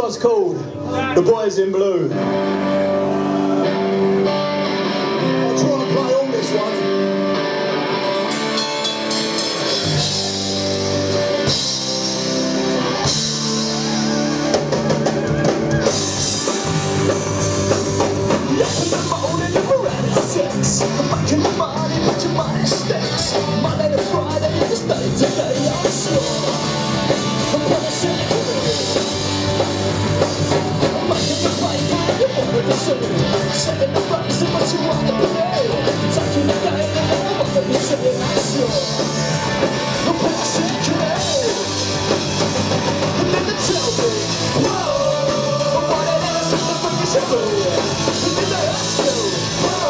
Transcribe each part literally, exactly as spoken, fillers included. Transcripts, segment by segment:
one's called The Boys in Blue. I'll try and play on this one. Back in the morning, but your mind stinks. Monday to Friday, you study today, I'm sure. I'm gonna say it. I'm making the fight, you wanna be soon. Setting the rights of what you wanna be. Taking the day, and I wanna be saying, I'm sure. I'm gonna say it. And then they tell me, whoa, what it is, what the fuck is it? And then they ask you, whoa.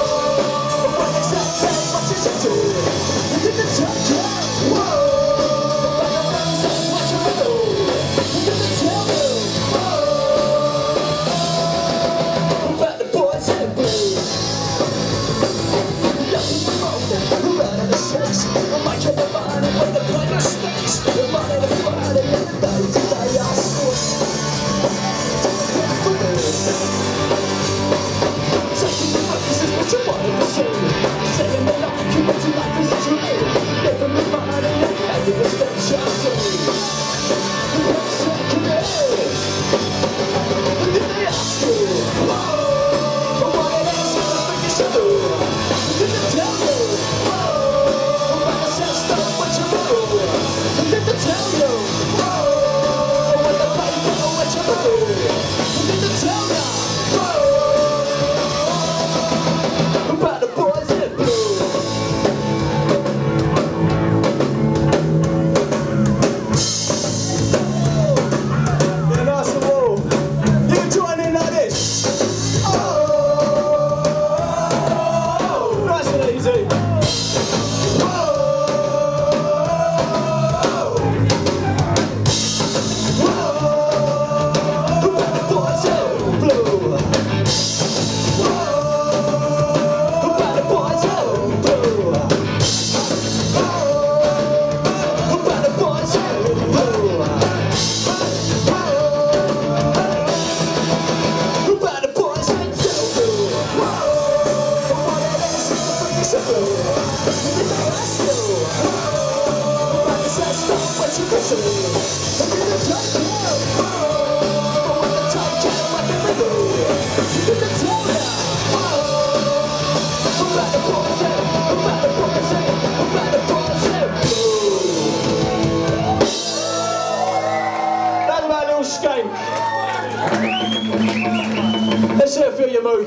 Let's see if you move.